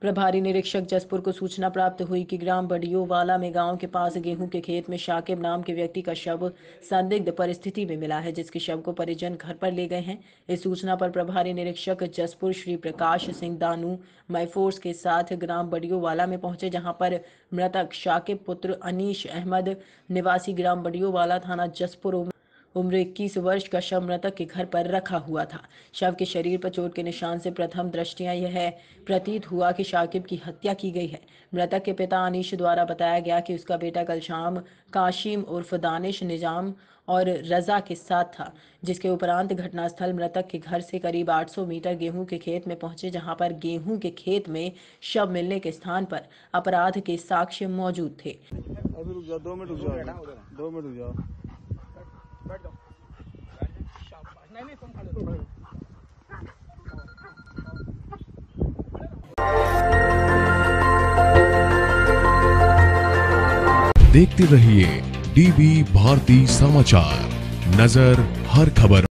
प्रभारी निरीक्षक जसपुर को सूचना प्राप्त हुई कि ग्राम बडियोवाला में गांव के पास गेहूं के खेत में शाकिब नाम के व्यक्ति का शव संदिग्ध परिस्थिति में मिला है, जिसके शव को परिजन घर पर ले गए हैं। इस सूचना पर प्रभारी निरीक्षक जसपुर श्री प्रकाश सिंह दानू माइफोर्स के साथ ग्राम बडियोवाला में पहुंचे, जहां पर मृतक शाकिब पुत्र अनीश अहमद निवासी ग्राम बडियोवाला थाना जसपुर उम्र 21 वर्ष का शव मृतक के घर पर रखा हुआ था। शव के शरीर पर चोट के निशान से प्रथम दृष्टया यह प्रतीत हुआ कि शाकिब की हत्या की गई है। मृतक के पिता अनीश द्वारा बताया गया कि उसका बेटा कल शाम काशिम उर्फ दानिश निजाम और रजा के साथ था, जिसके उपरांत घटनास्थल मृतक के घर से करीब 800 मीटर गेहूं के खेत में पहुंचे, जहां पर गेहूं के खेत में शव मिलने के स्थान पर अपराध के साक्ष्य मौजूद थे। अभी रुक जा, 2 मिनट रुक जा, 2 मिनट रुक जा। बैठ जाओ। नहीं तुम खड़े हो। देखते रहिए डीबी भारती समाचार, नजर हर खबर।